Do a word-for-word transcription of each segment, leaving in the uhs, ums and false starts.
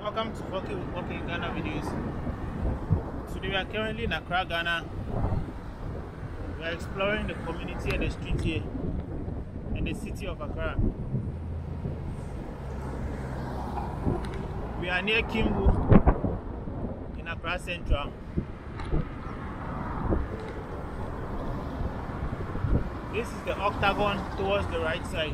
Welcome to Walking with Walking Ghana videos. Today we are currently in Accra, Ghana. We are exploring the community and the street here in the city of Accra. We are near Kimbu in Accra Central. This is the octagon towards the right side.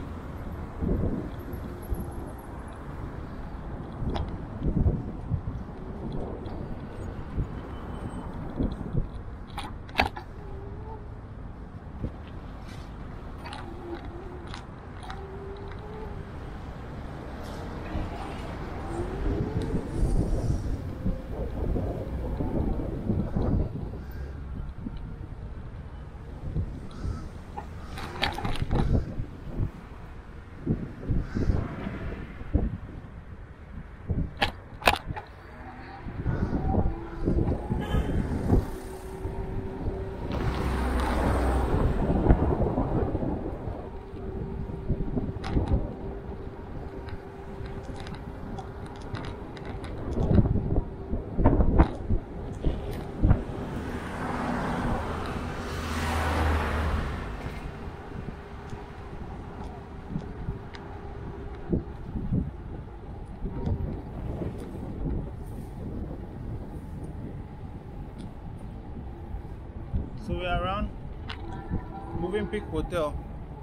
So we are around Moving Peak Hotel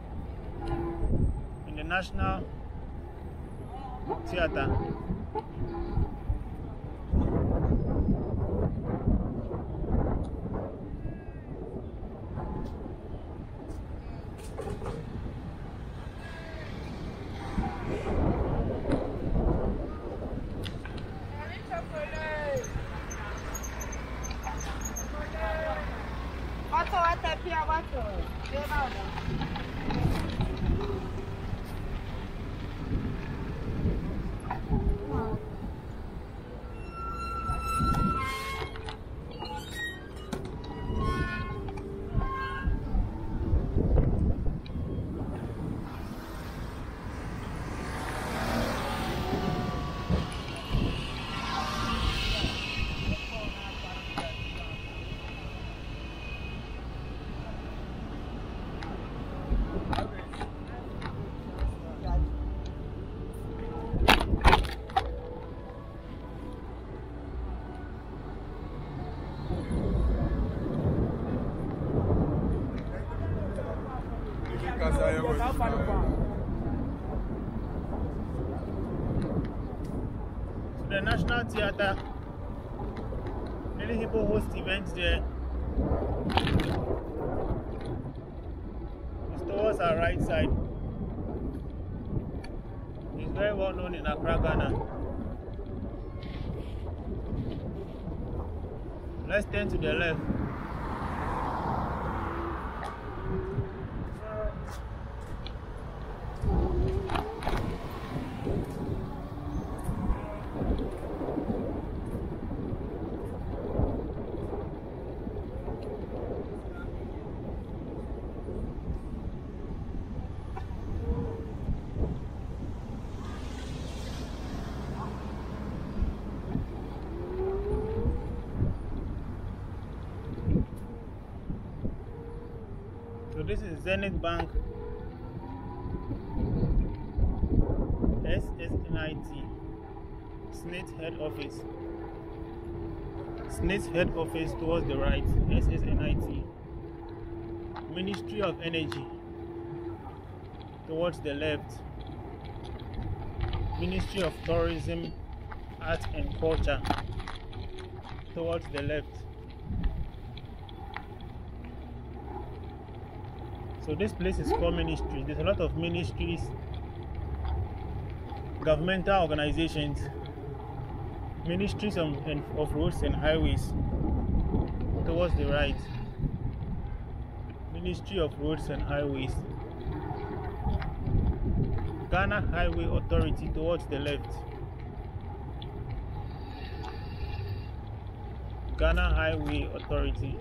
in the National Theatre. So the National Theatre, many people host events there. It's towards our right side. It's very well known in Accra, Ghana. Let's turn to the left. So this is Zenith Bank, S S N I T, Smith Head Office. Smith Head Office towards the right, S S N I T. Ministry of Energy towards the left. Ministry of Tourism, Art and Culture towards the left. So this place is called Ministry. There's a lot of ministries, governmental organizations, ministries of, of roads and highways towards the right. Ministry of Roads and Highways. Ghana Highway Authority towards the left. Ghana Highway Authority.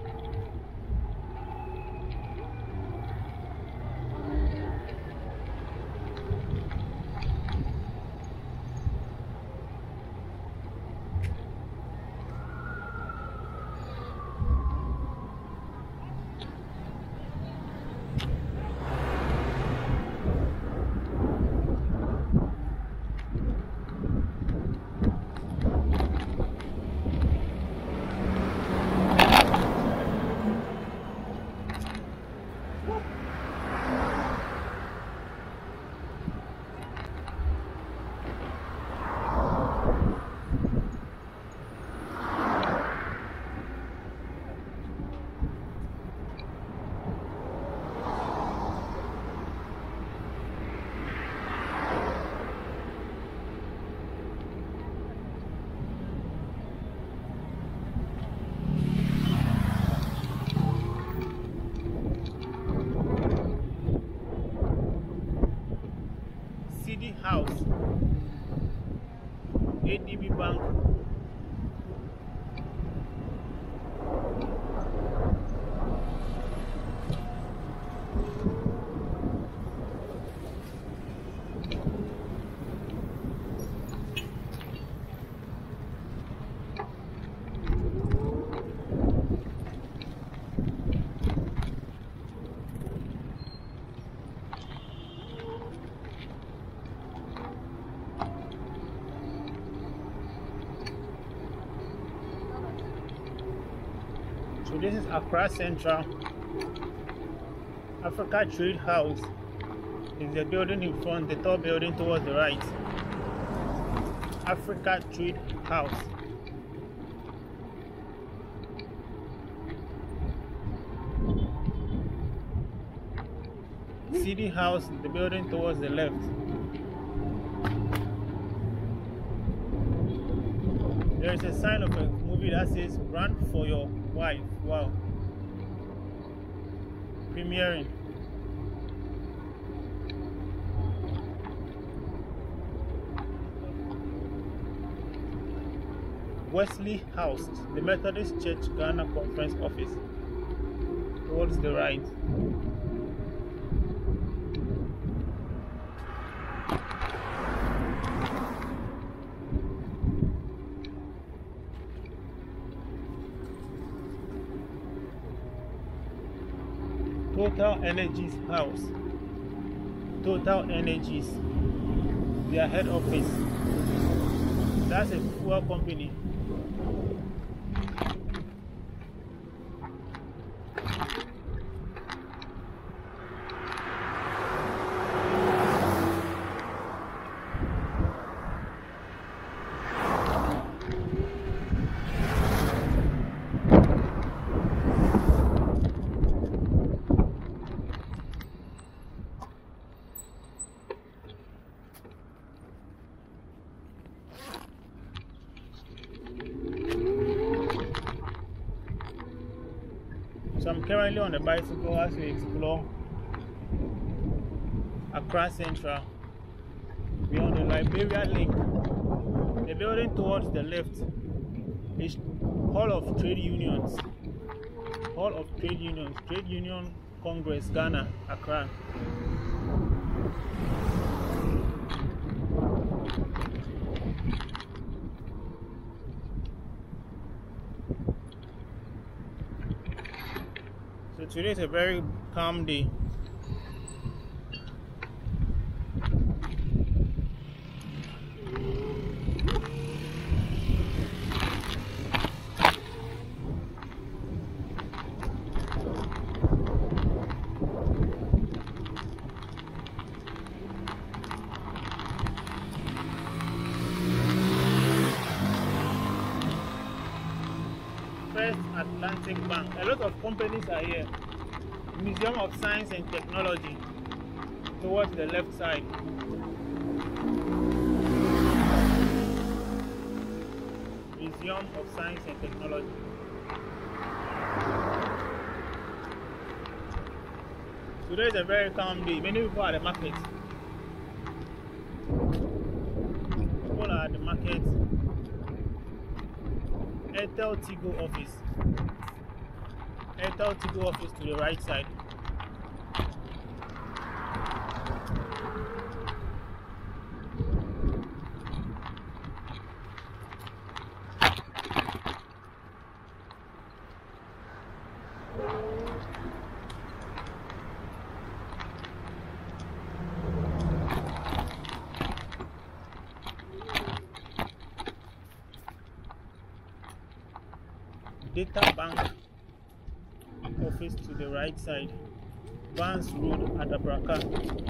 A D B Bank. So this is Accra Central. Africa Trade House is the building in front, the tall building towards the right. Africa Trade House. City House, the building towards the left. There is a sign of a movie that says "Run for Your Wife." Wow. Premiering. Wesley House, the Methodist Church Ghana Conference Office, towards the right. Total Energies House. Total Energies, their head office. That's a fuel company. So I'm currently on the bicycle as we explore Accra Central. We're on the Liberia Link. The building towards the left is Hall of Trade Unions. Hall of Trade Unions. Trade Union Congress, Ghana, Accra. So today is a very calm day. First Atlantic Bank. A lot of companies are here. Museum of Science and Technology towards the left side. Museum of Science and Technology. Today is a very calm day. Many people are at the market. People are at the market. Airtel Tigo office. Airtel Tigo office to the right side. Data Bank office to the right side. Vance Road at Abraka.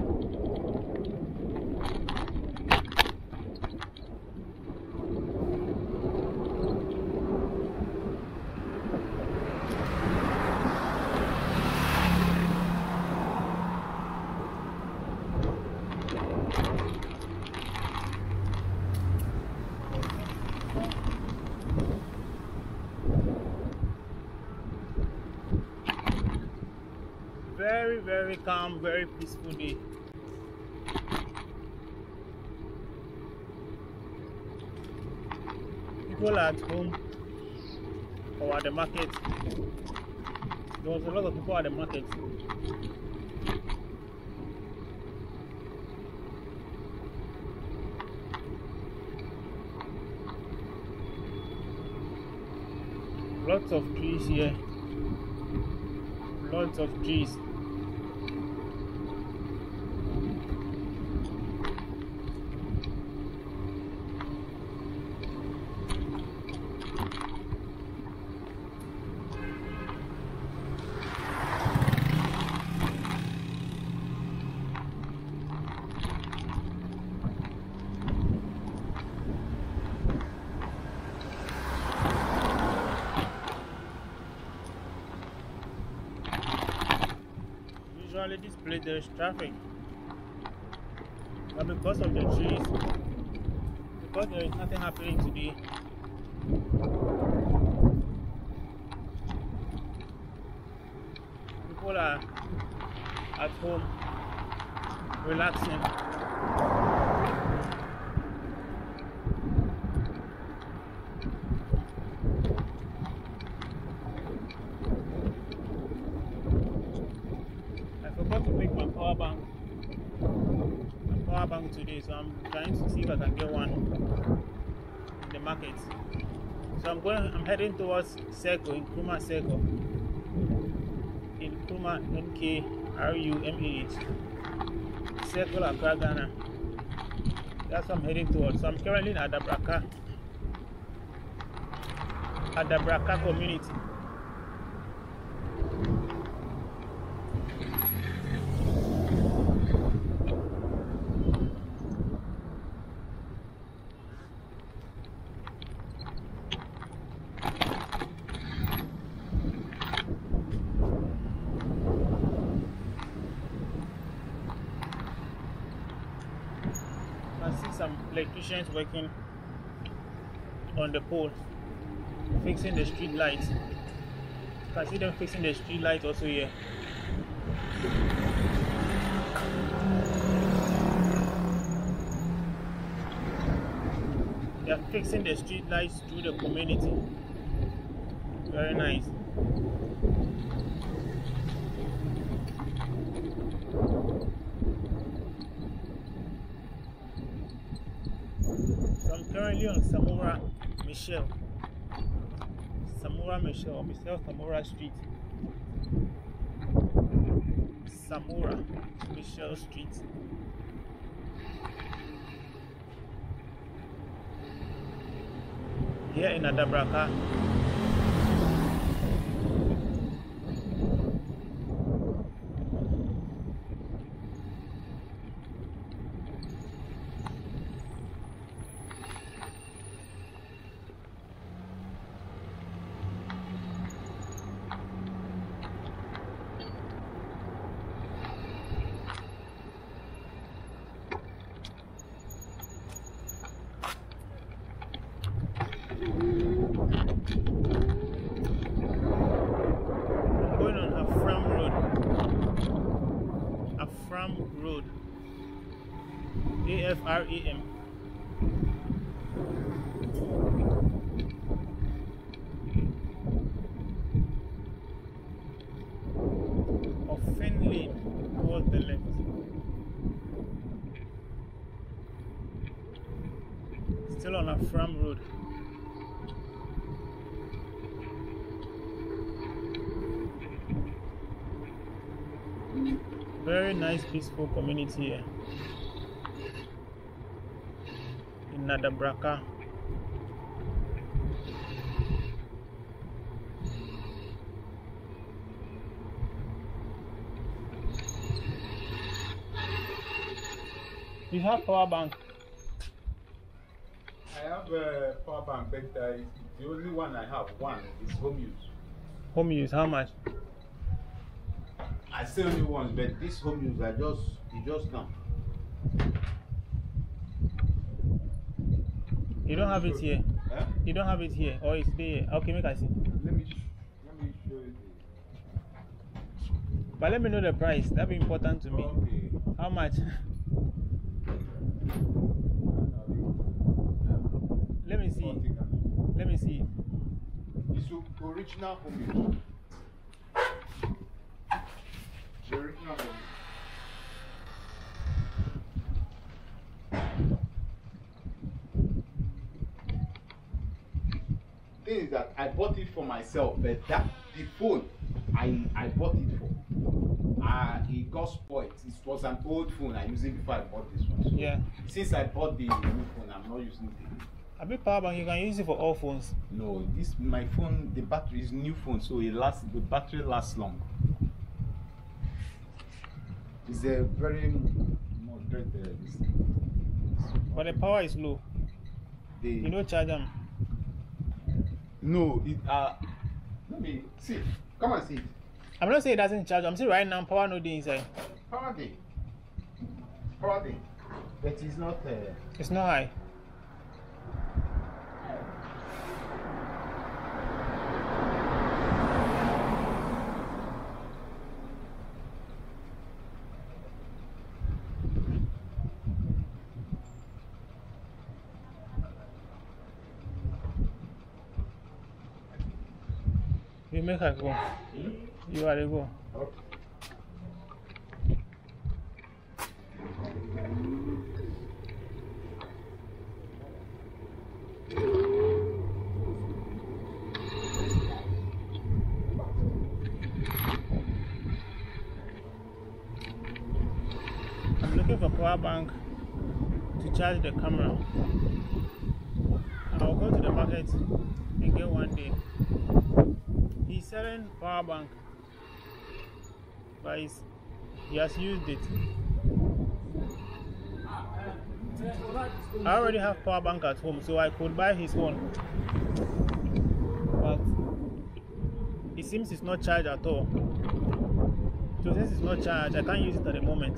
Very, very calm, very peaceful day. People at home or at the market. There was a lot of people at the market. Lots of trees here. Lots of trees. Usually this place there is traffic, but because of the trees, because there is nothing happening today, people are at home relaxing. To pick my power bank my power bank today, so I'm trying to see if I can get one in the market. So I'm going I'm heading towards Circle, in Nkrumah Circle, in Nkrumah, N K R U M A H, Circle, Accra, Ghana. That's what I'm heading towards. So I'm currently in Adabraka Adabraka community. I see some electricians working on the pole, fixing the street lights. You can see them fixing the street lights also here. They are fixing the street lights through the community. Very nice. So I'm currently on Samora Michel. Samora Michel, or Michel Samora Street. Samora Michel Street. Here in Adabraka. Road, A F R A M. Of Finley towards the left. Still on Afram Road. Very nice, peaceful community here in Adabraka. You have power bank? I have a power bank, but uh, the only one I have, one, is home use. Home use, how much? I say only one, but this home use, I just, it just come. You don't have it here? Huh? You don't have it here, or it's there? Okay, make I see. Let me, let me show you. But let me know the price, that'd be important to me. Okay. How much? Let me see. Let me see. It's original homemade. The original homemade. Thing is that I bought it for myself, but that the phone I I bought it for. Uh, it got spoiled. It was an old phone I used it before I bought this one. So Yeah. since I bought the new phone, I'm not using it. A big power bank, you can use it for all phones. No, this my phone. The battery is new phone, so it lasts. The battery lasts long. It's a very moderate. Uh, this thing. But the power is low. The, You know, charge them. no, it uh. Let me see. Come and see it. I'm not saying it doesn't charge. I'm saying right now, power no day inside. Power day. Power day. But it's not. Uh, It's not high. You make her go. You are the go. okay. I'm looking for power bank to charge the camera. I'll go to the market and get one day. He's selling power bank, but he's, he has used it. I already have power bank at home, so I could buy his one. But it seems it's not charged at all. So since it's not charged, I can't use it at the moment.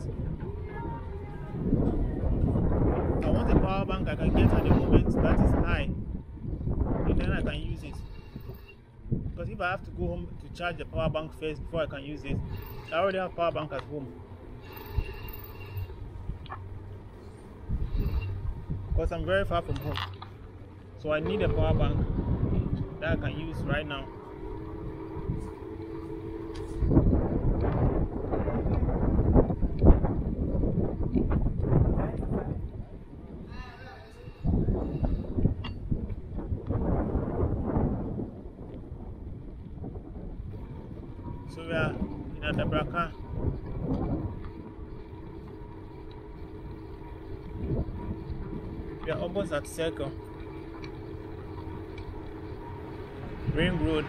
I want a power bank I can get at the moment that is high, and then I can use it. Because if I have to go home to charge the power bank first before I can use it, I already have power bank at home. Because I'm very far from home, so I need a power bank that I can use right now. So we are in Adabraka. We are almost at Circle. Ring Road.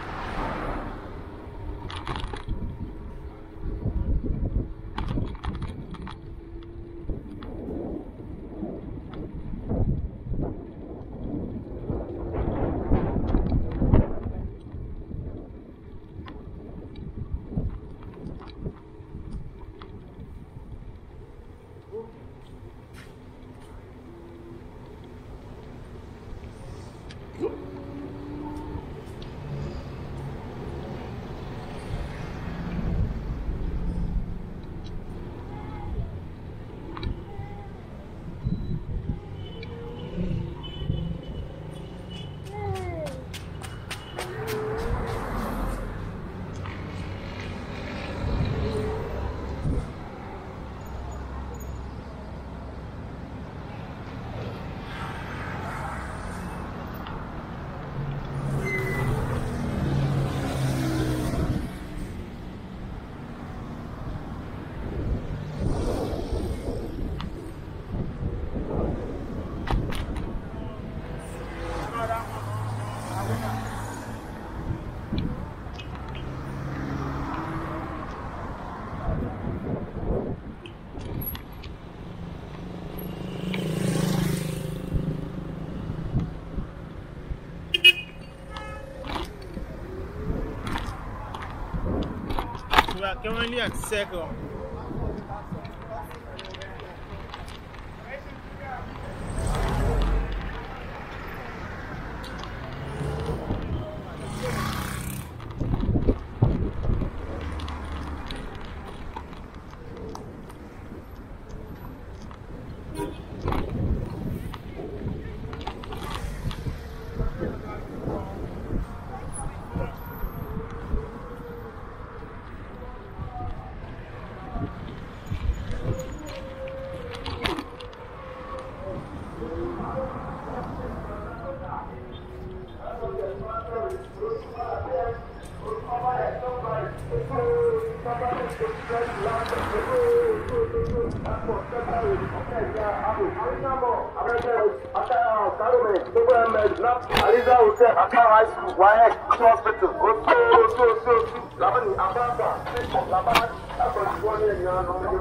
We are currently at Circle. Aliza Hotel, Accra High School, Y X Hospital, Oso, Oso, Oso, Labani, Ababa, Labani, Abani, Abani,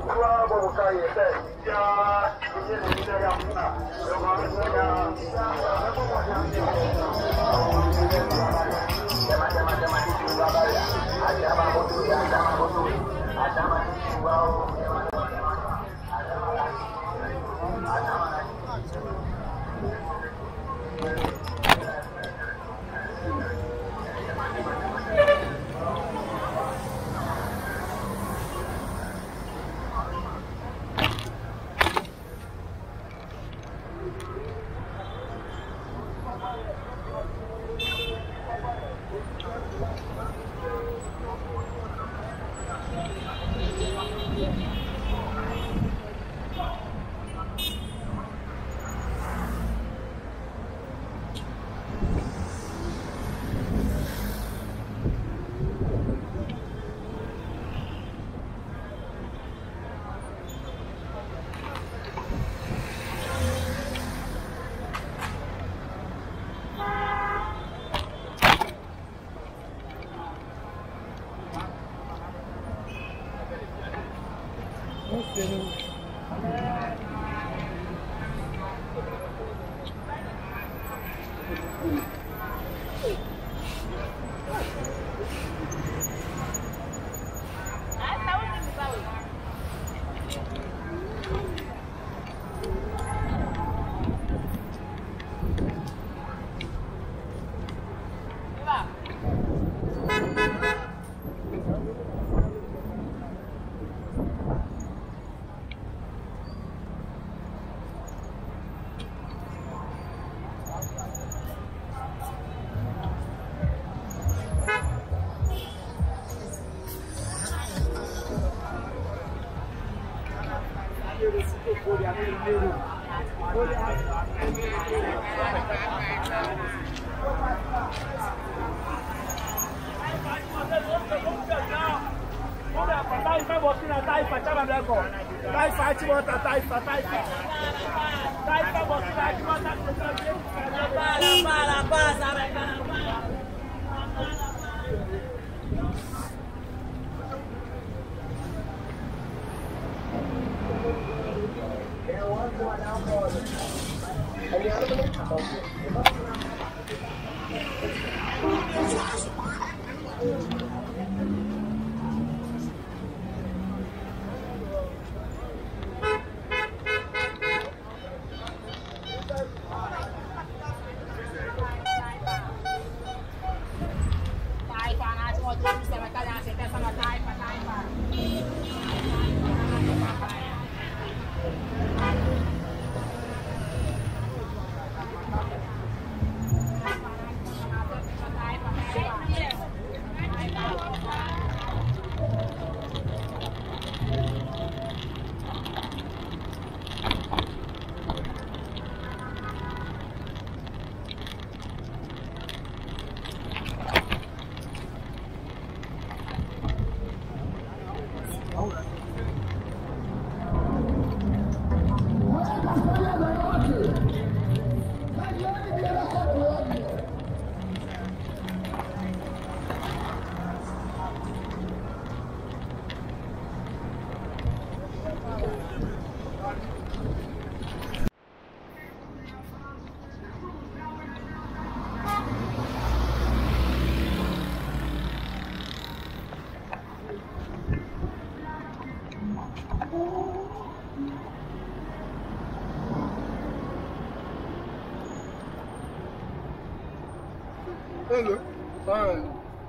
Hello. Fine.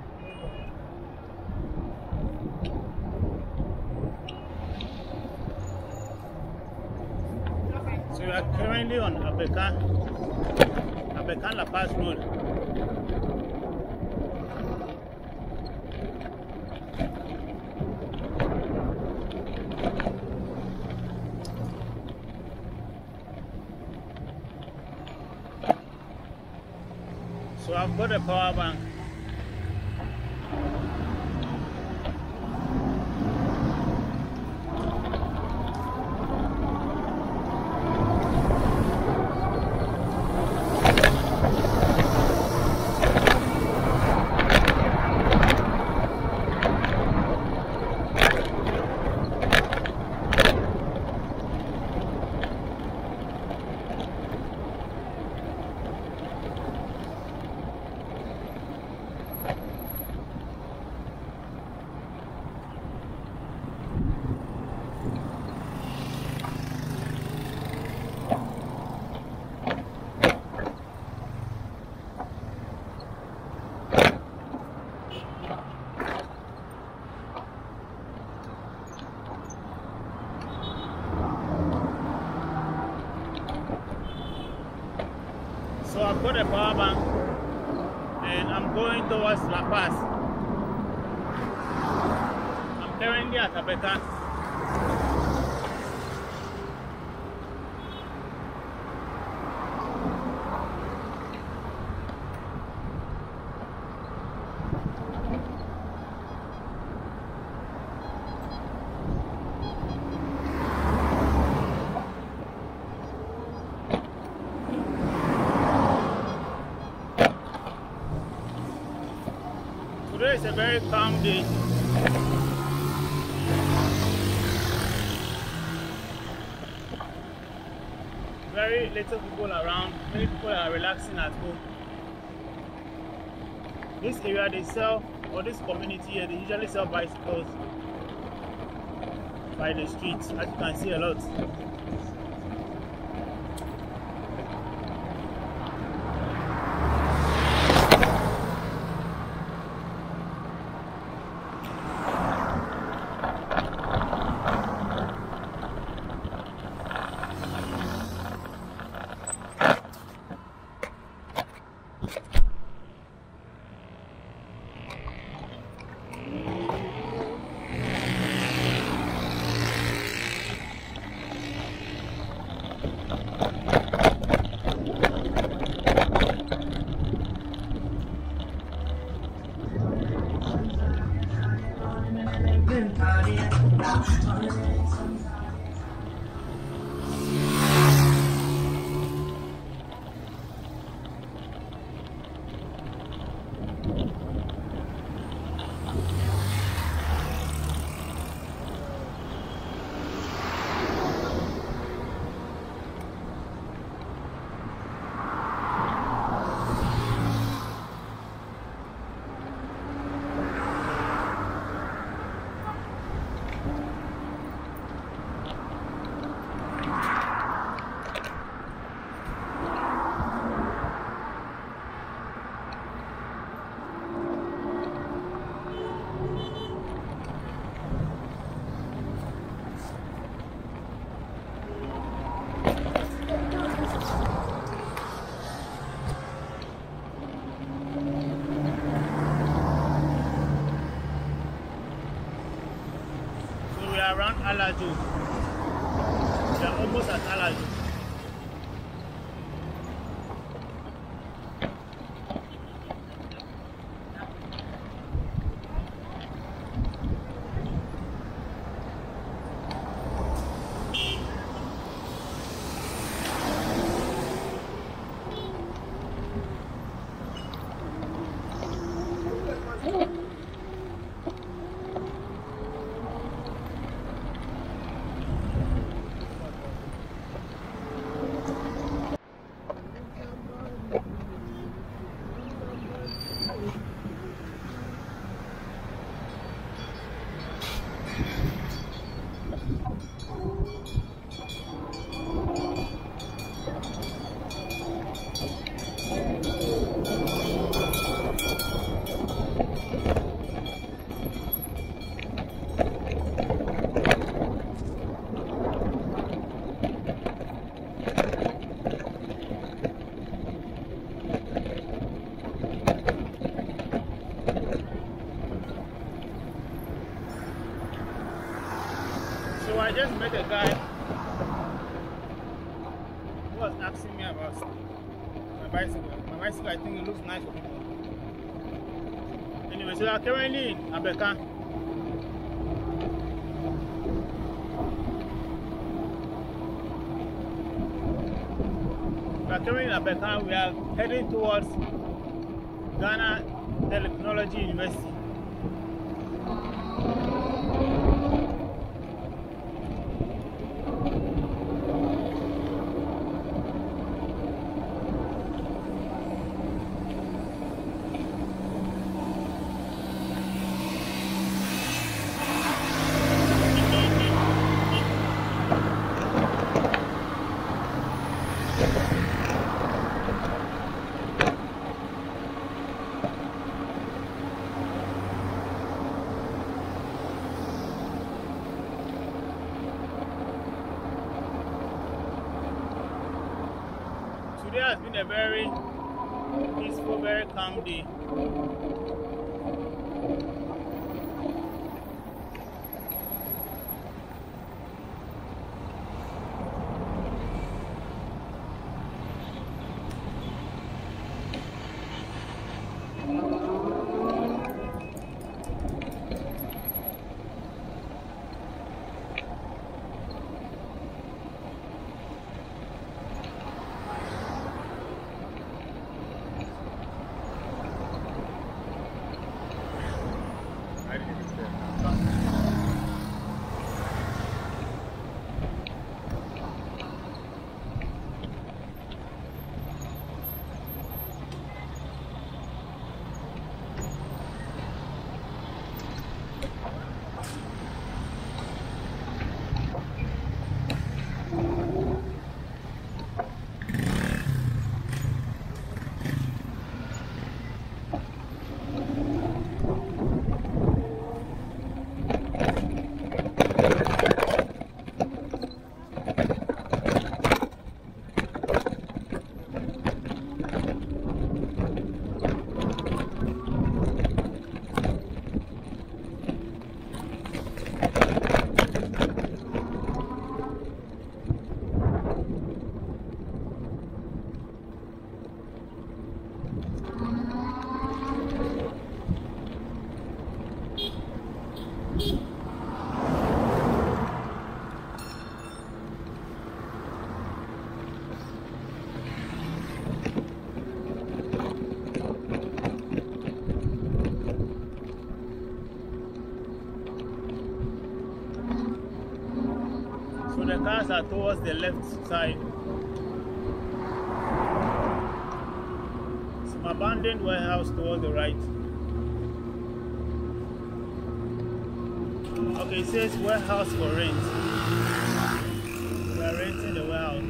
So you are currently on Abekan, Abekan La Paz Road. So I've got a power bank. So I've got a power bank and I'm going towards La Paz. I'm currently at Abeka. Today is a very calm day. Very little people around. Many people are relaxing at home. This area they sell, or this community here, they usually sell bicycles by the streets, as you can see a lot. Around Alajo. We are almost at Alajo. So I just met a guy who was asking me about my bicycle. My bicycle, I think it looks nice for people. Anyway, so I'm currently in Abeka. We are currently in Abeka. We are heading towards Ghana Technology University. Today has been a very peaceful, very calm day. So the cars are towards the left side. Some abandoned warehouse towards the right. Okay, it says warehouse for rent. We are renting the warehouse.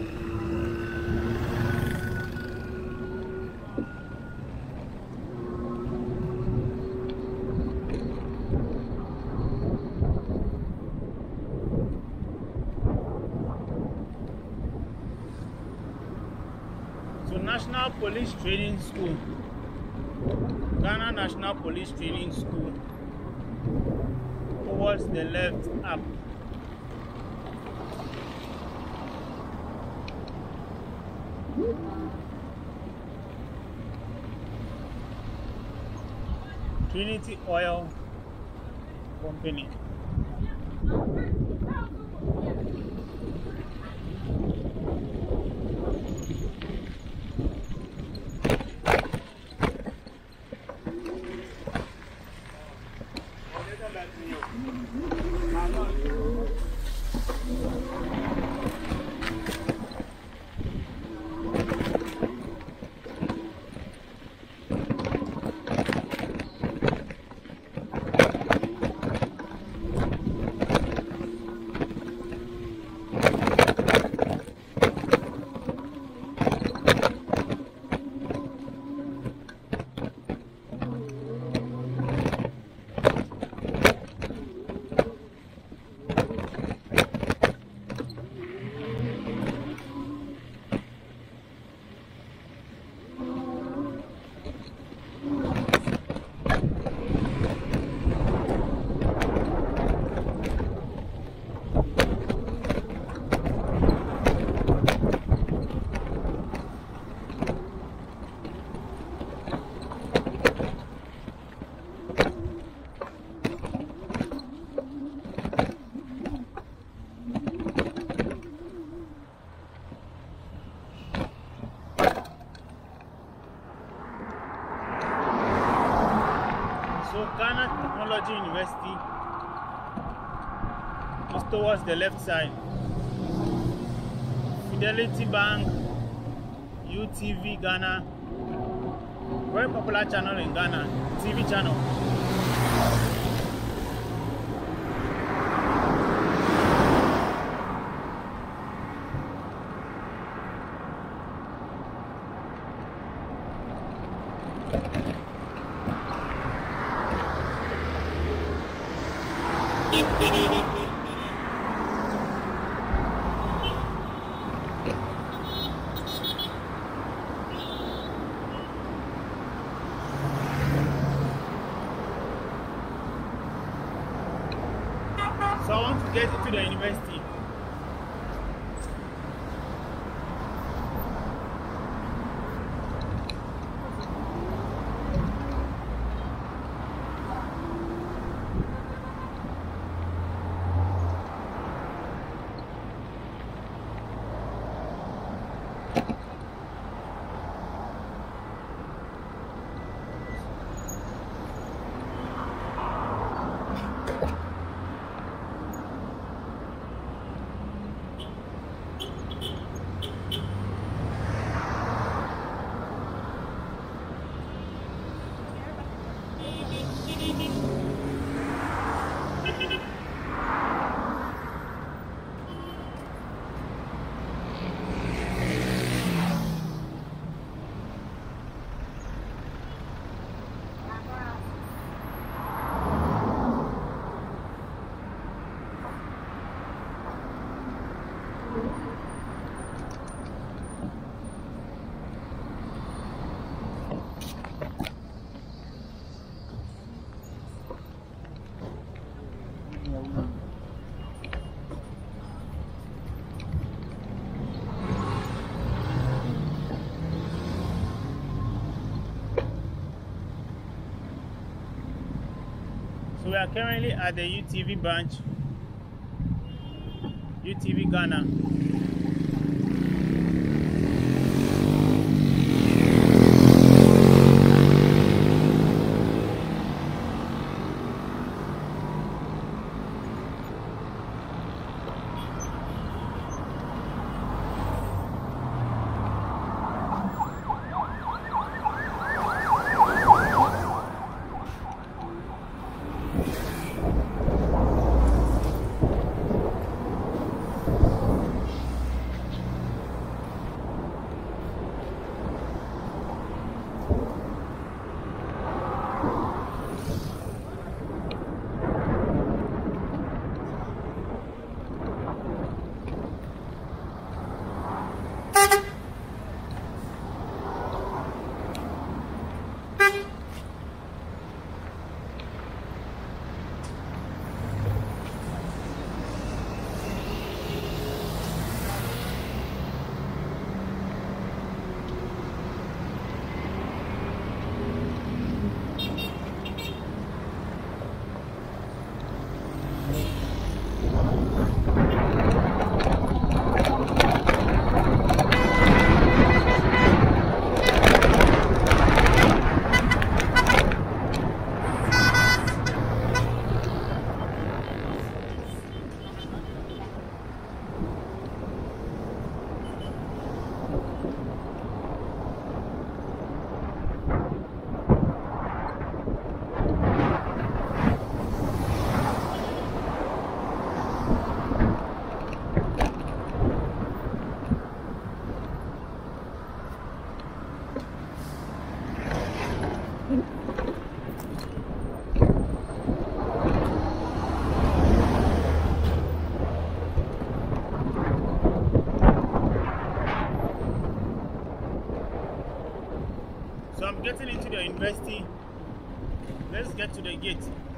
So National Police Training School, Ghana National Police Training School, towards the left up. Trinity Oil Company. So Ghana Technology University is towards the left side. Fidelity Bank, U T V Ghana, very popular channel in Ghana, T V channel. get into the university. So we are currently at the U T V branch, U T V Ghana. So I'm getting into the university. Let's get to the gate.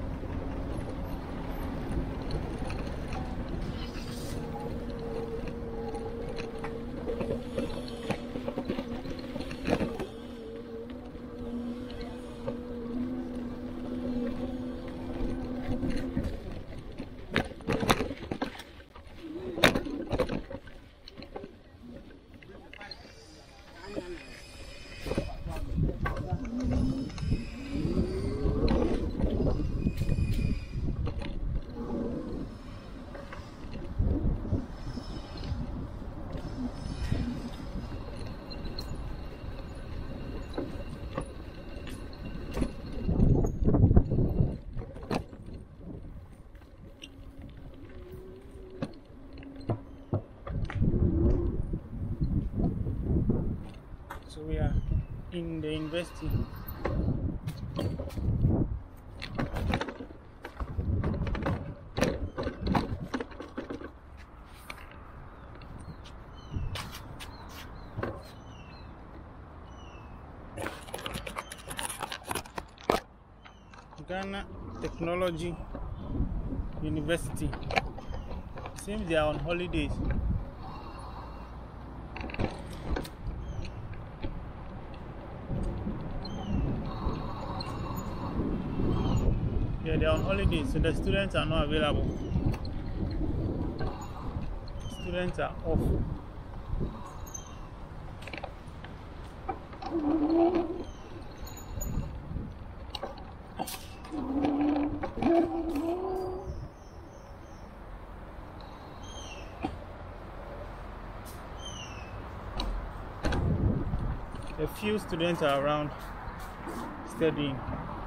So we are in the university. Ghana Technology University. seems they are on holidays. Yeah, they are on holidays, so the students are not available. Students are off. A few students are around studying.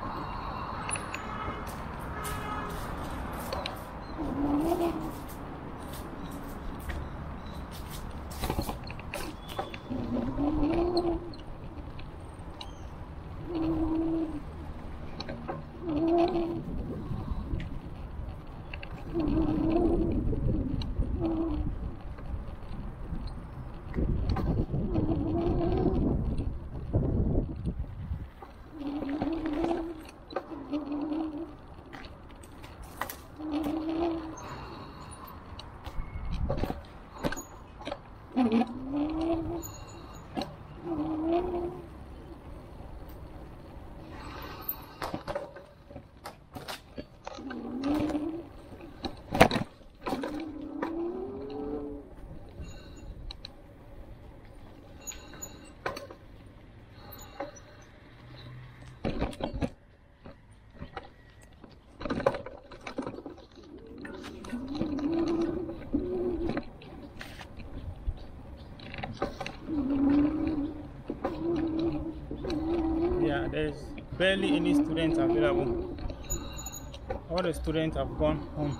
There's barely any students available. All the students have gone home.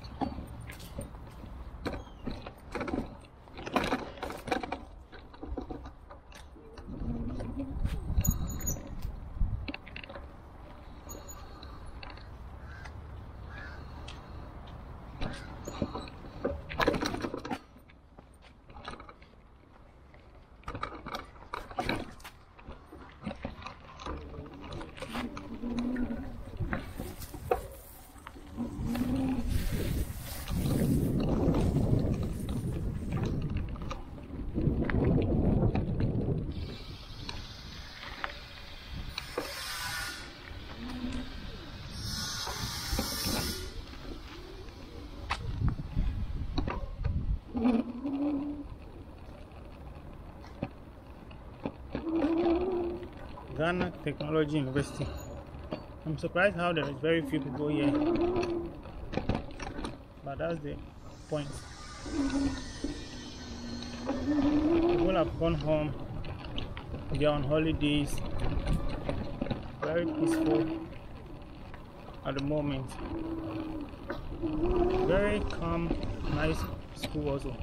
Ghana Technology University. I'm surprised how there is very few people here, but that's the point. People have gone home, they are on holidays, very peaceful at the moment. Very calm, nice school also.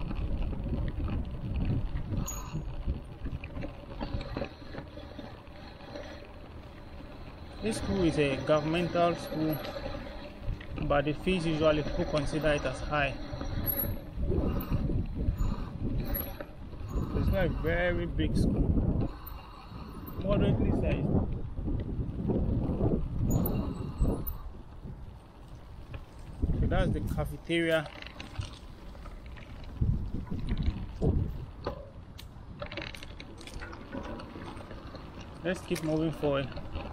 This school is a governmental school, but the fees usually people consider it as high. It's not a very big school, moderately sized. So that's the cafeteria. Let's keep moving forward.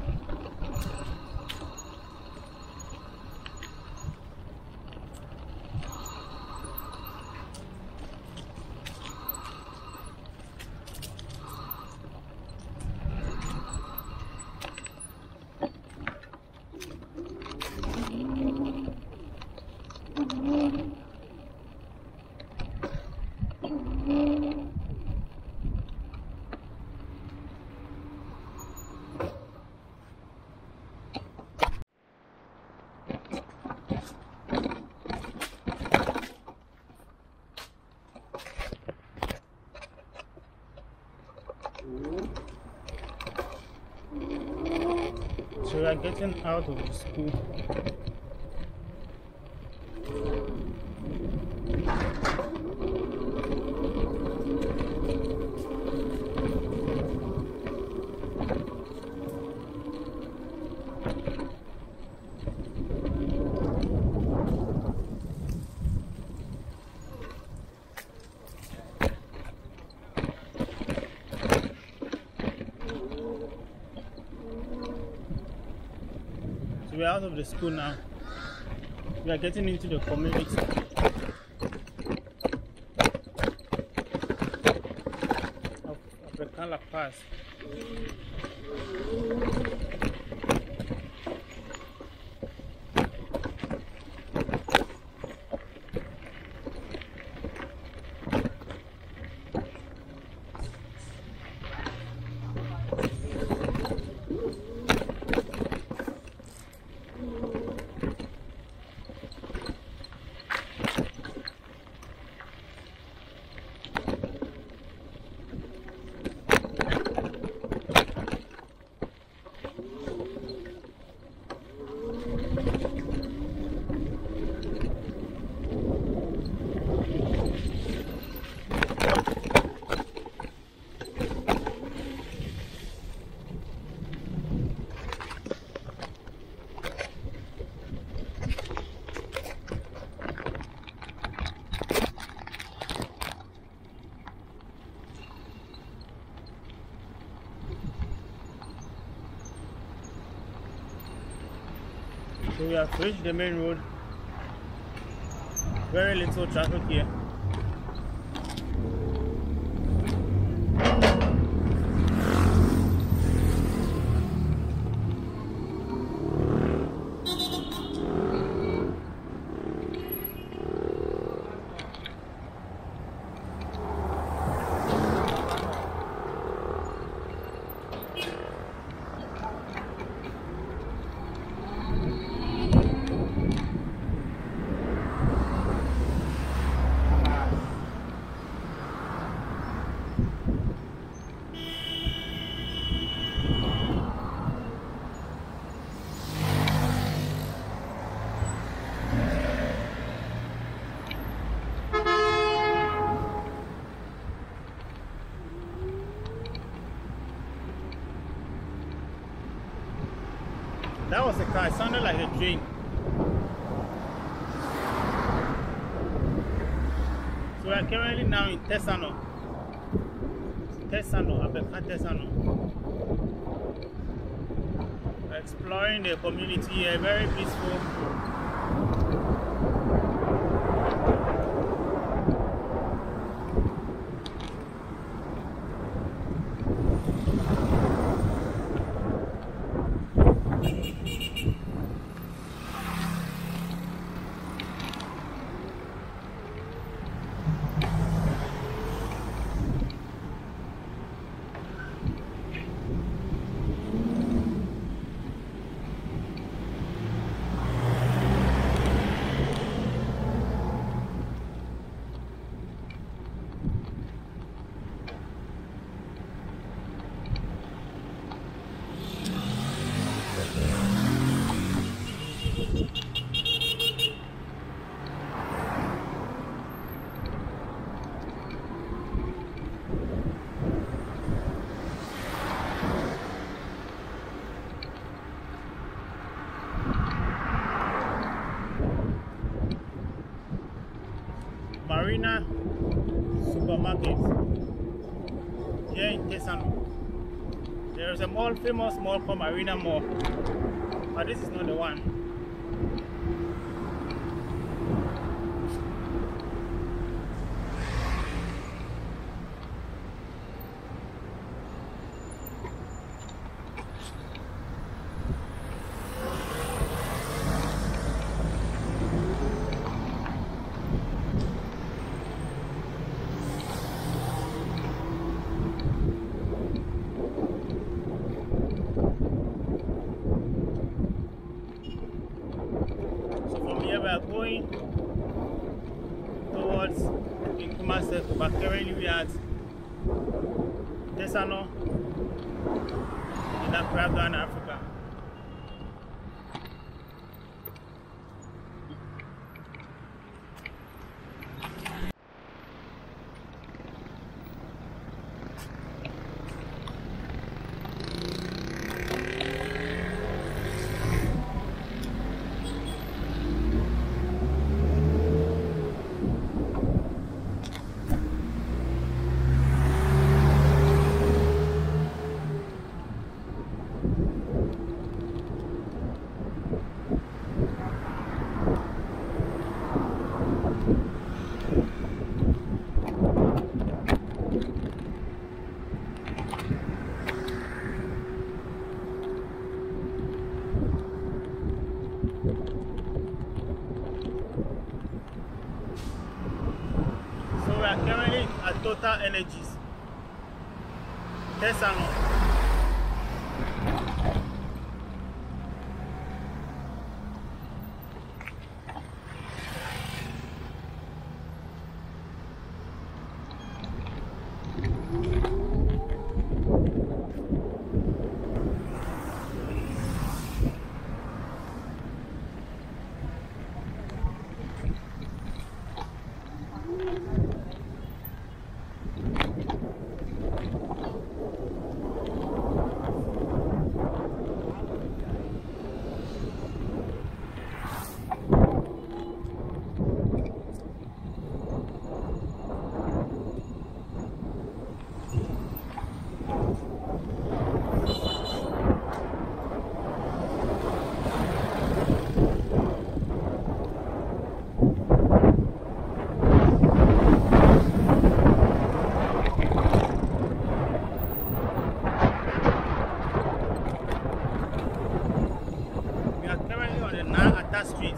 So we are getting out of the school. So we're out of the school now. We are getting into the community. Of Africana Pass. So we have reached the main road. Very little traffic here. That was a car, it sounded like a train. So we are currently now in Tesano. Tesano, Abeka Tesano. We're exploring the community here, very peaceful. Marina Supermarket here in Tesano. There is a mall, famous mall called Marina Mall, but this is not the one. We are going towards Nkrumah Circle, but currently we are at Tesano in Accra, Ghana, Africa. So we are currently at Total Energies, Tessalon. Street.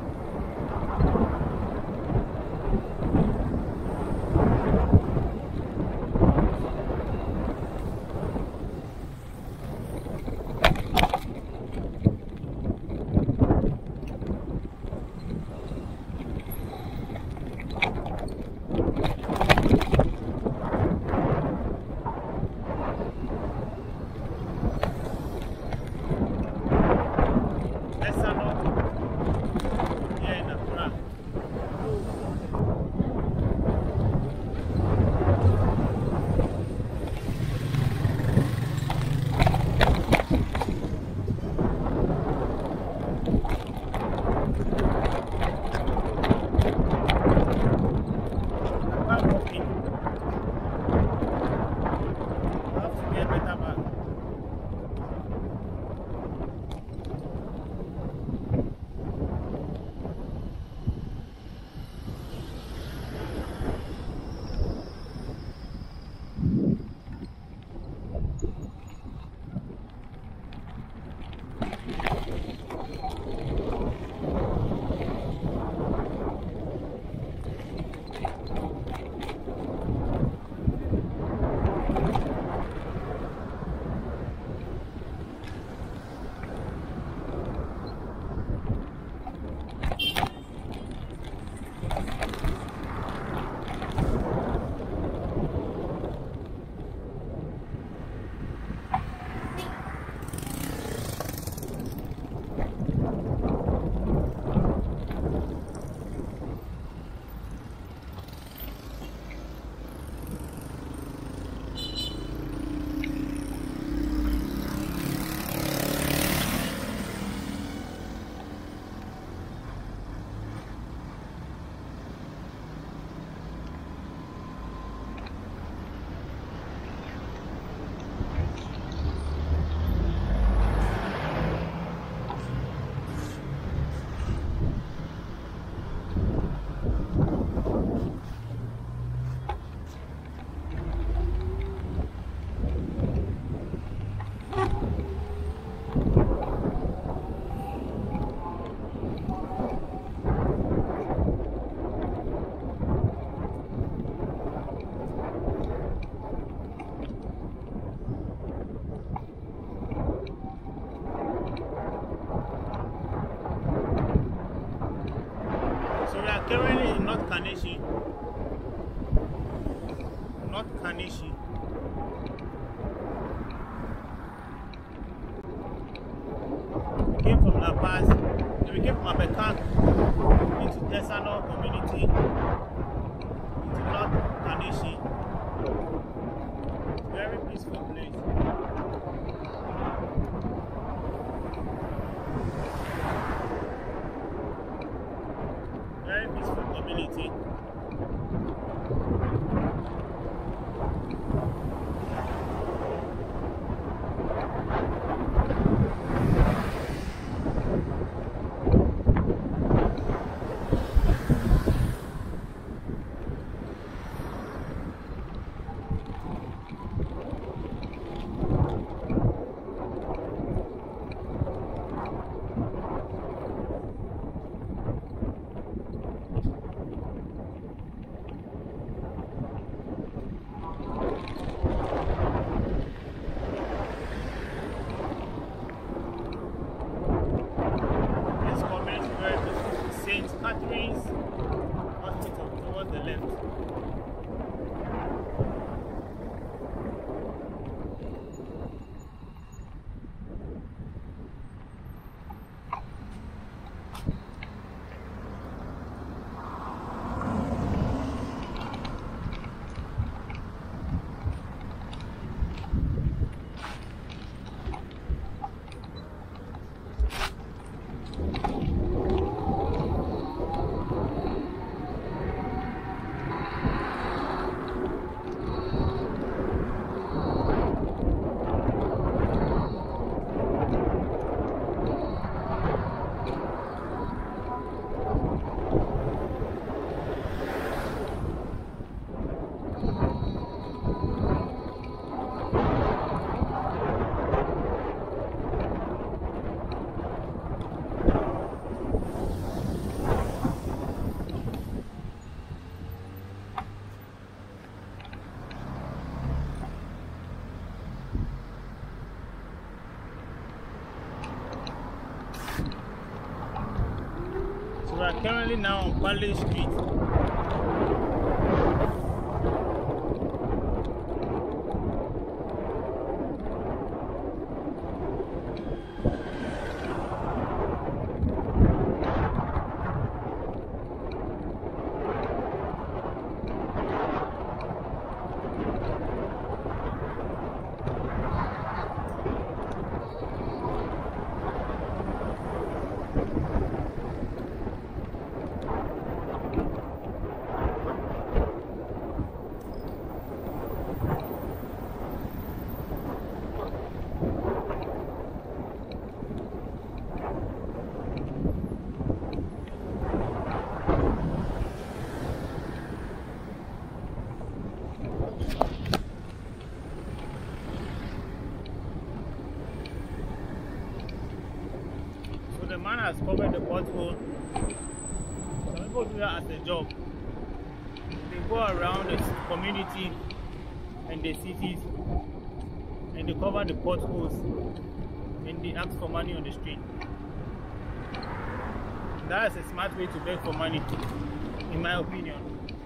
Currently in North Kaneshie. North Kaneshie. We came from La Paz. We came from Abekak into Tesano community into North Kaneshie. Very peaceful place. Very peaceful community. Children's Hospital towards the left. We are currently now on Pali Street. The man has covered the pothole. Some people do that as a job. They go around the community and the cities and they cover the potholes and they ask for money on the street. That is a smart way to beg for money, in my opinion.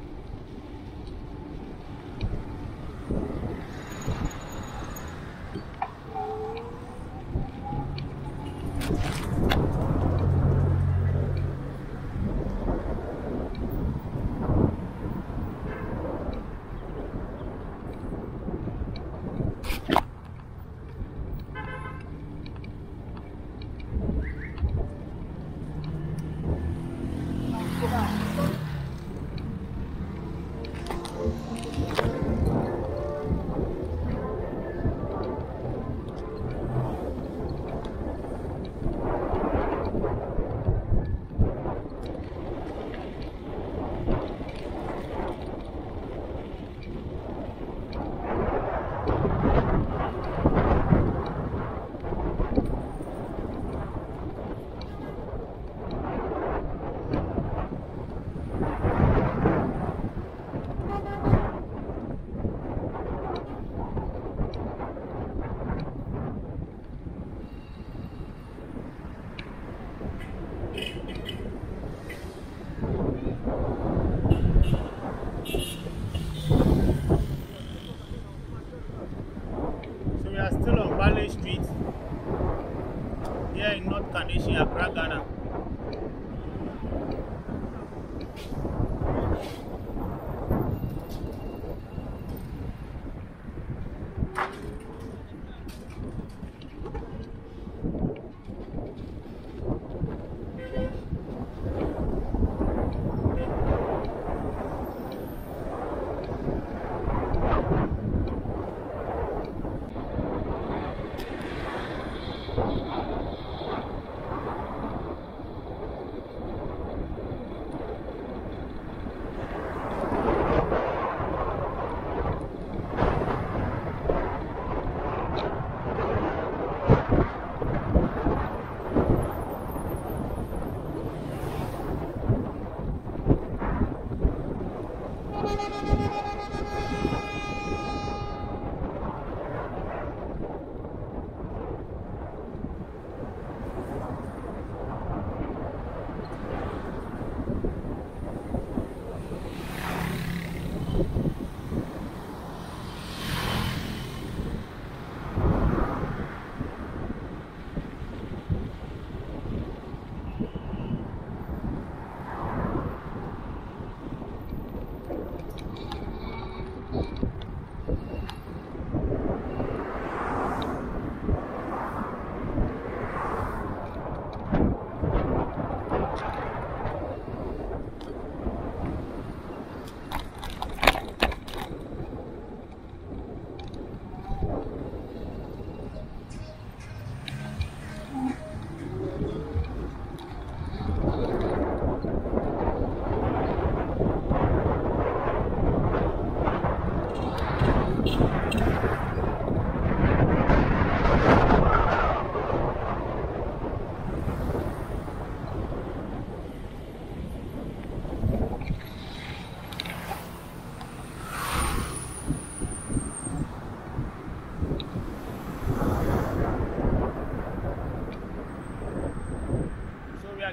Street here in North Kaneshie, Accra, Ghana.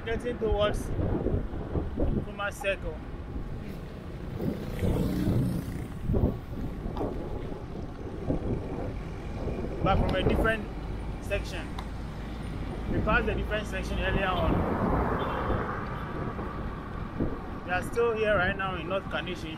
getting towards Nkrumah Circle. But from a different section. We passed a different section earlier on. We are still here right now in North Kaneshie.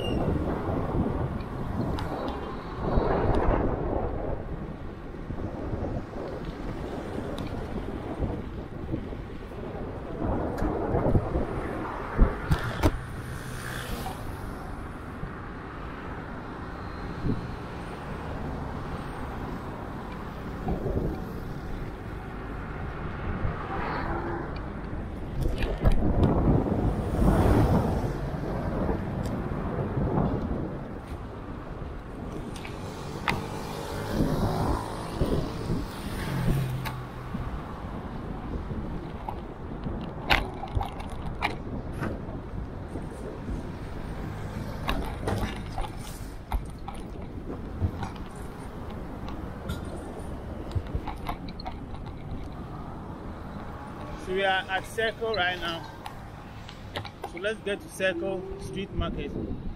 So we are at Circle right now. So let's get to Circle Street Market.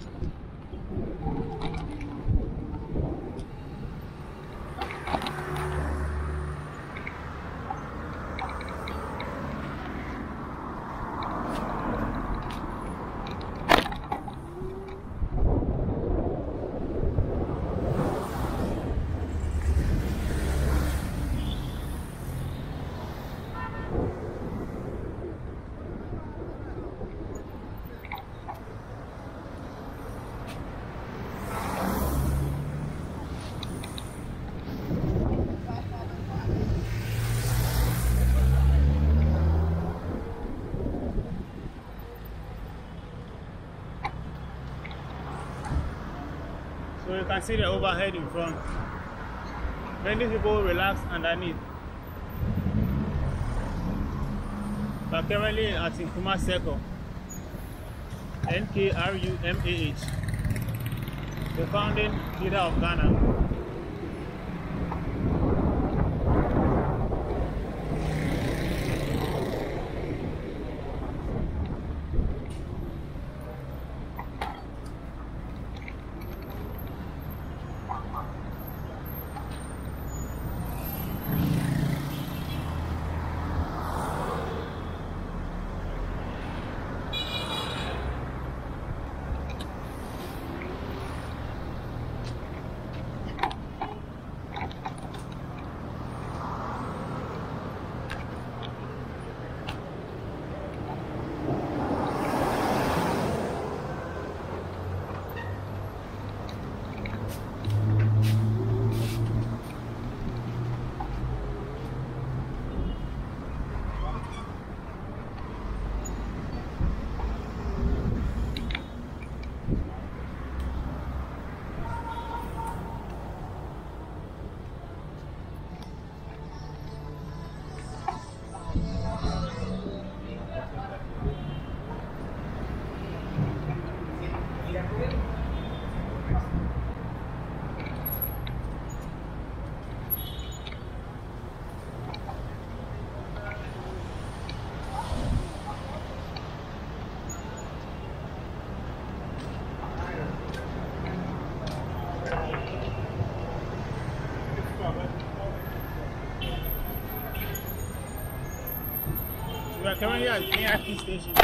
So you can see the overhead in front. Many people relax underneath. But currently at Nkrumah Circle, N K R U M A H, the founding leader of Ghana. We are currently at K I P station.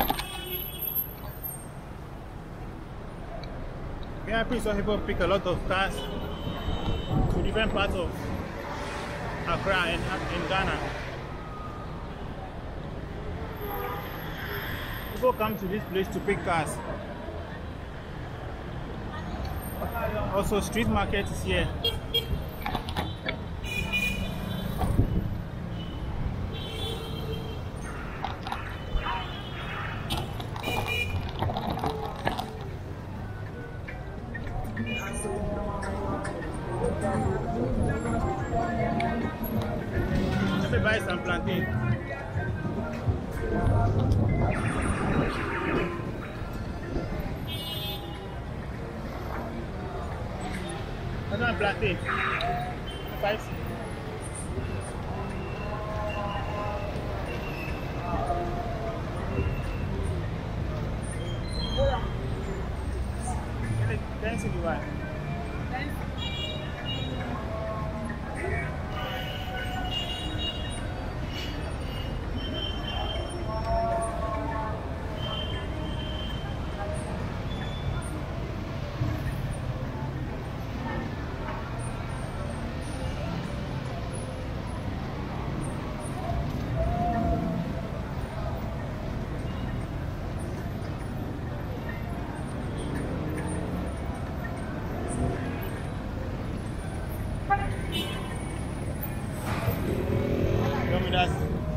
K I P is where people pick a lot of cars to different parts of Accra and in Ghana. People come to this place to pick cars. Also, street market is here. Let me buy some plantain. That's not plantain. Five. mean, that's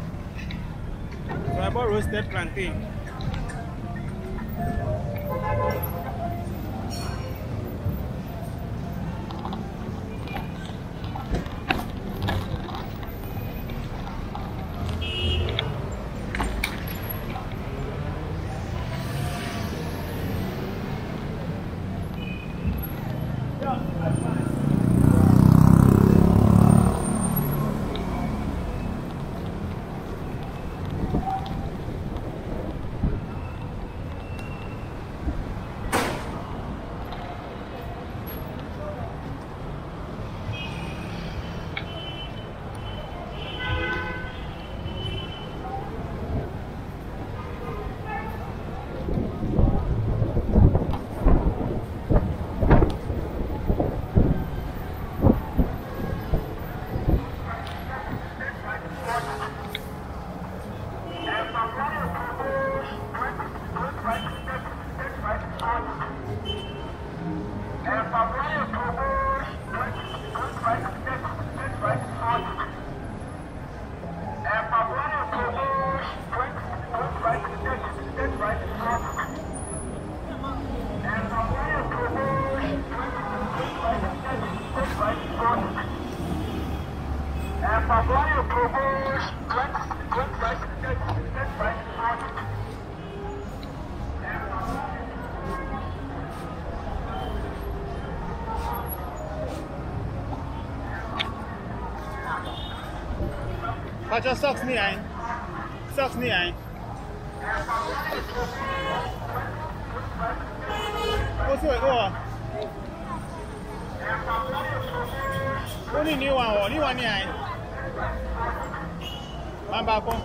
so I bought roasted plantain. But your socks ni ay. Socks ni ay. What's it go? Only new one, only one ni ay. Man back on.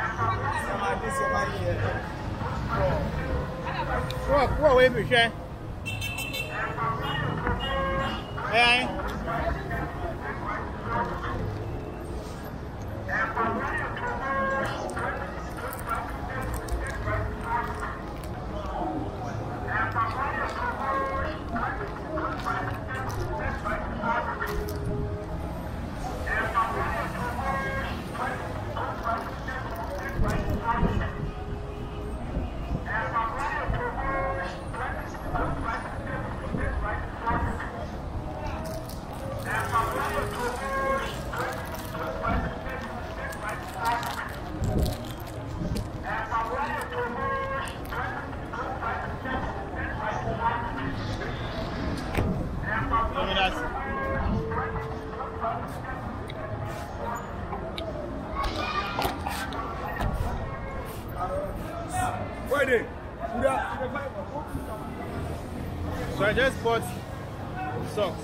What what way we share? Hey. So I just bought socks.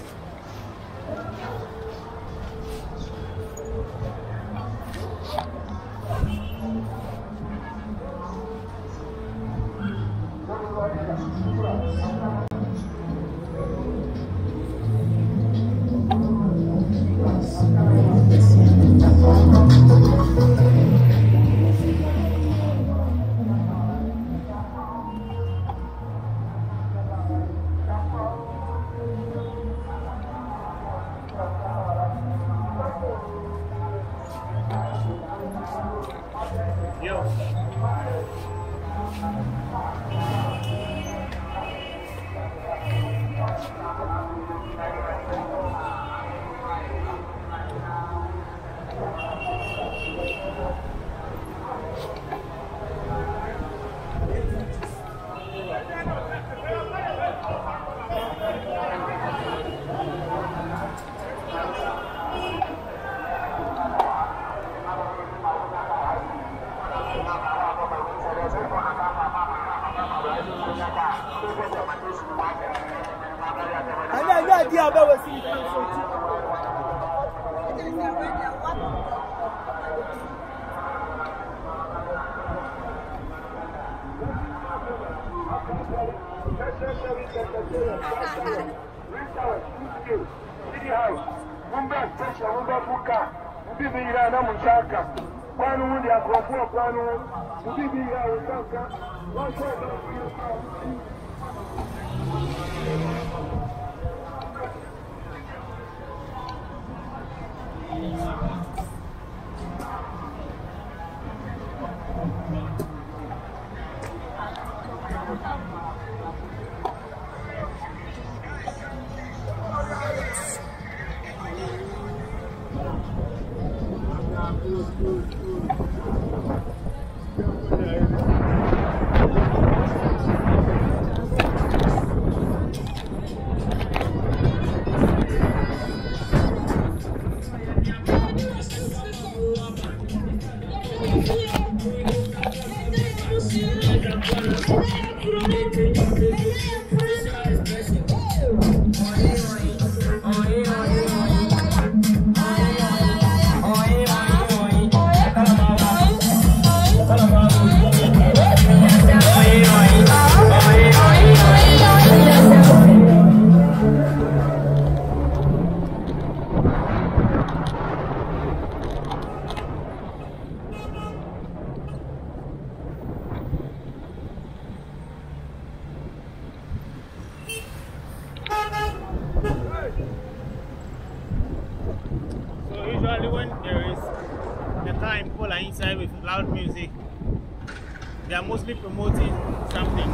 They are mostly promoting something.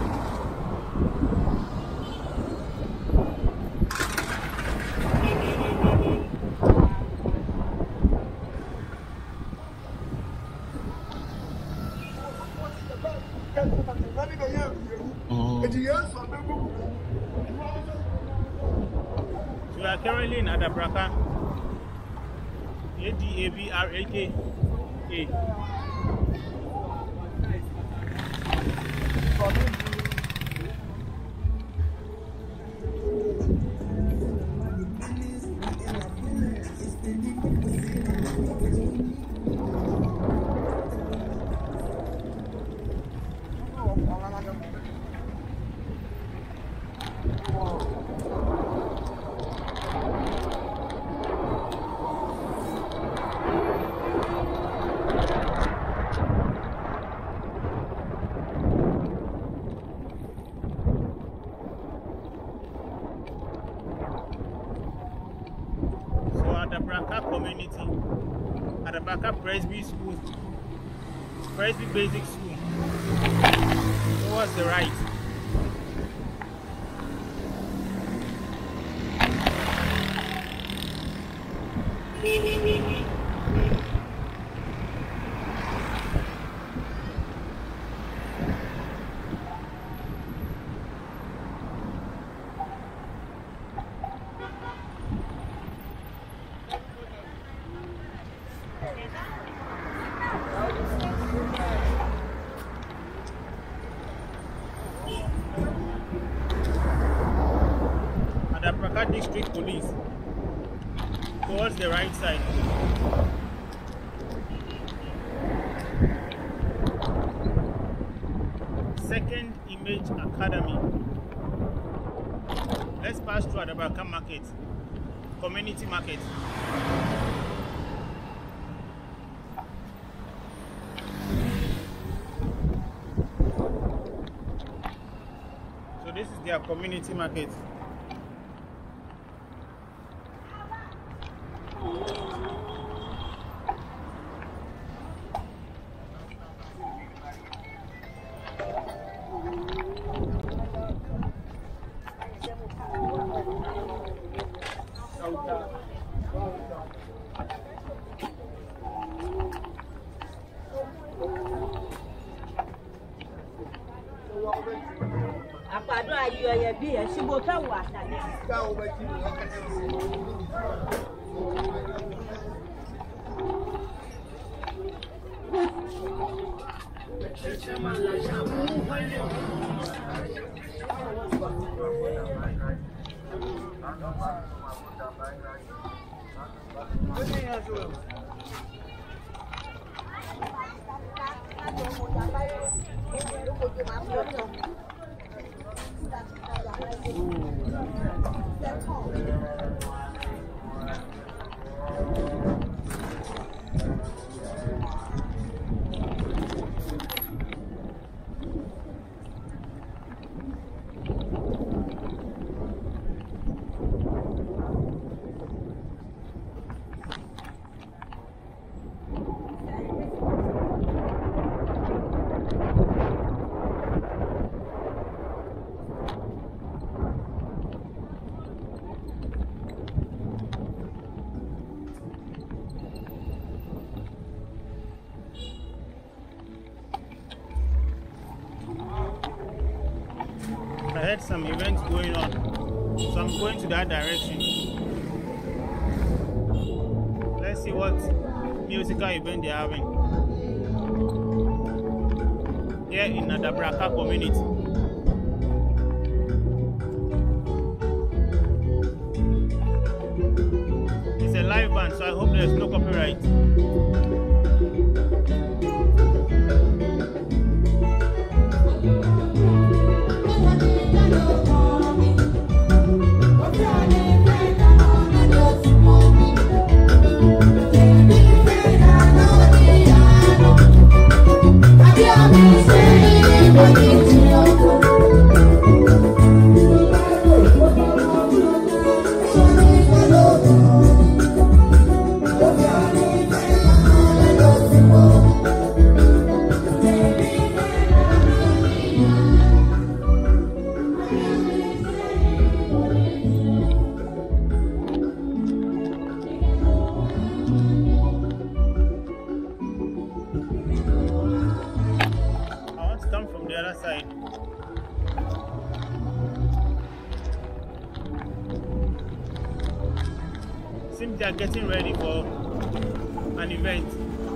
We are currently in Adabraka, A D A B R A K A. Community at the back of Presby School, Presby Basic School, towards the right. Adabraka District Police, towards the right side. Second Image Academy. Let's pass through Adabraka Market, Community Market. So this is their community market. Apado ayo ya bi e sibo ka wa tale ka o ba ti o ka ne heard some events going on, so I'm going to that direction. Let's see what musical event they're having here in Adabraka community. It's a live band, so I hope there's no copyright. Seems they are getting ready for an event.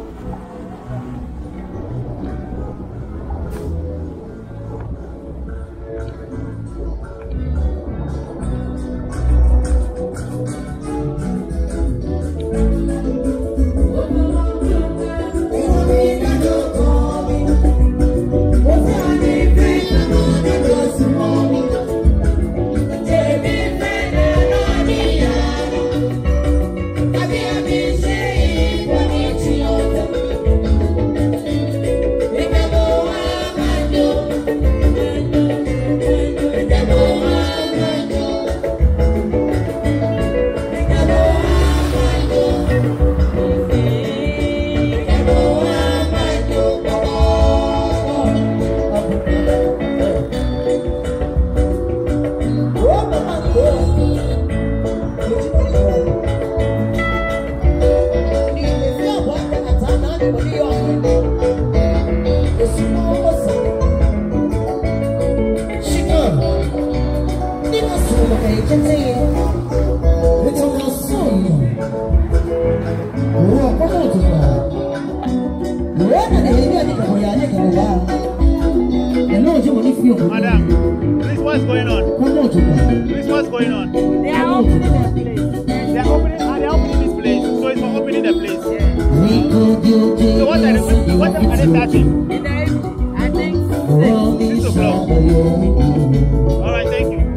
Madam, please, what's going on? Please, what's going on? They are opening the place. They are opening, ah, they are opening this place. So it's for opening the place. Yeah. So what are they, what time are they starting? In the evening, I think Six o'clock. All right, thank you.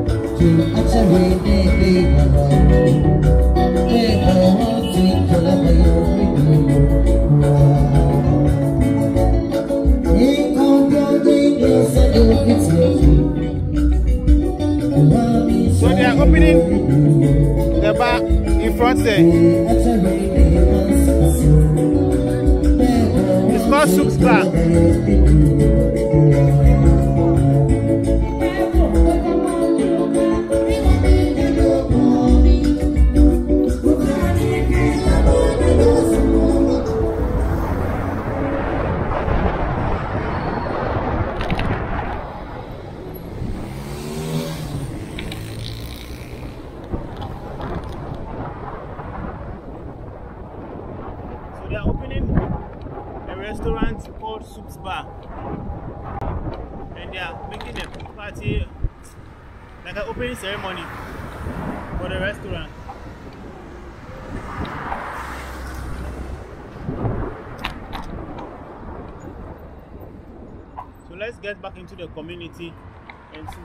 So they are opening the bar in front there. It's called Soup's Bar. They are opening a restaurant called Soup's Bar, and they are making a party, like an opening ceremony for the restaurant. So let's get back into the community and see.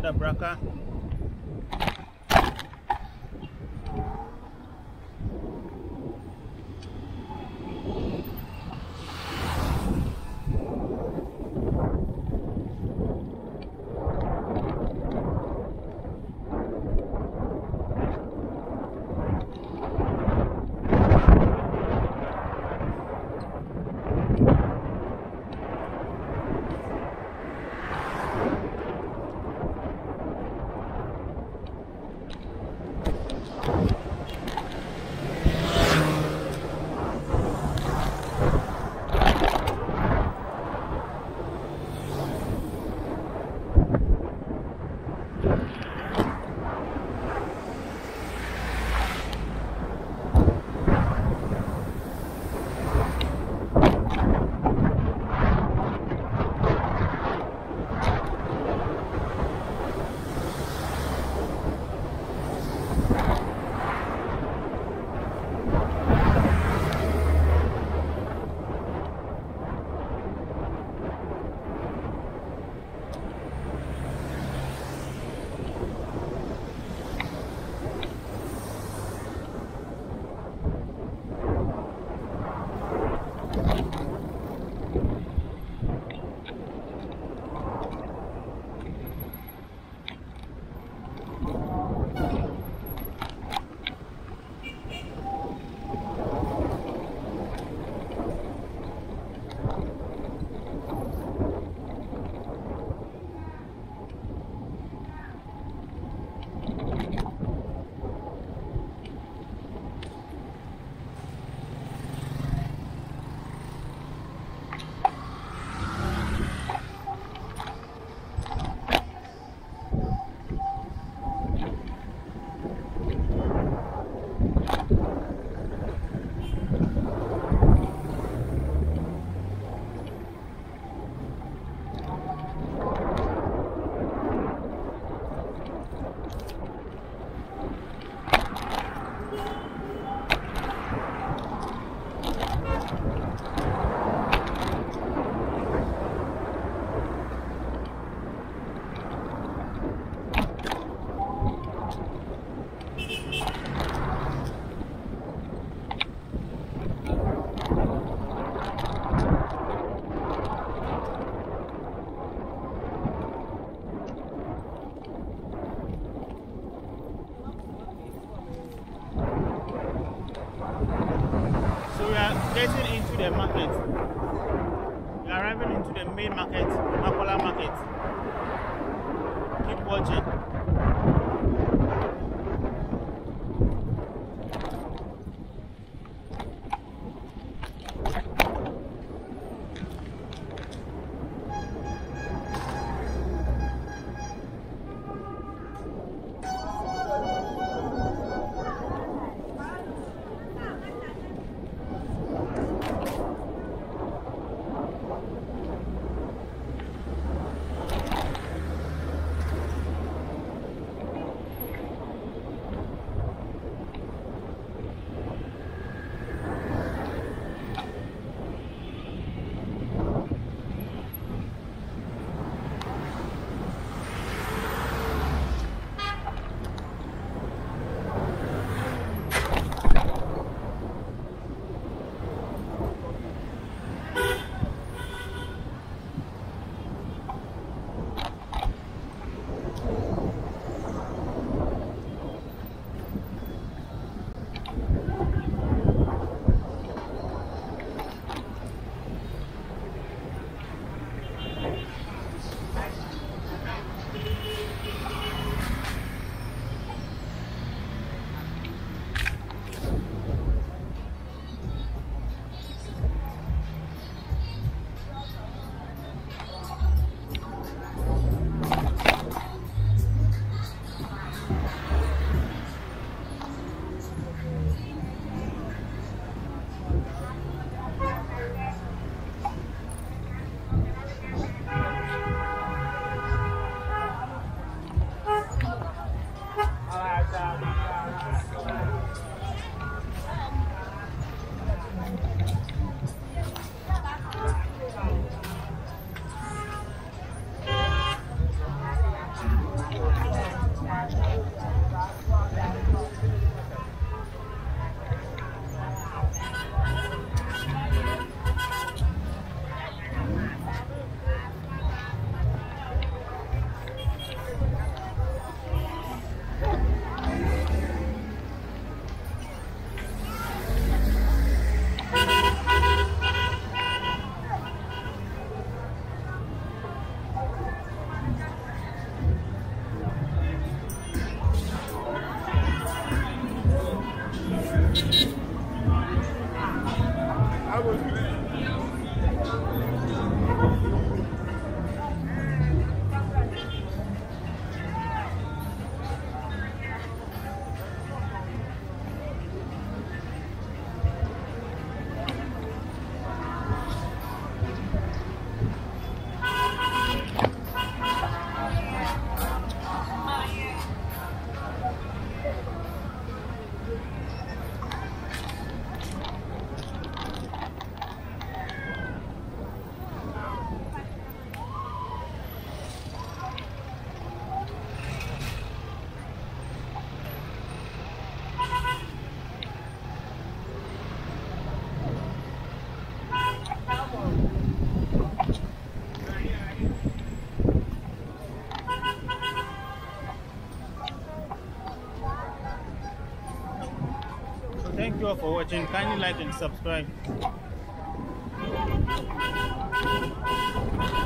another braca. Getting into the market. We are arriving into the main market, Makola market. Keep watching. Thank you all for watching. Kindly like and subscribe.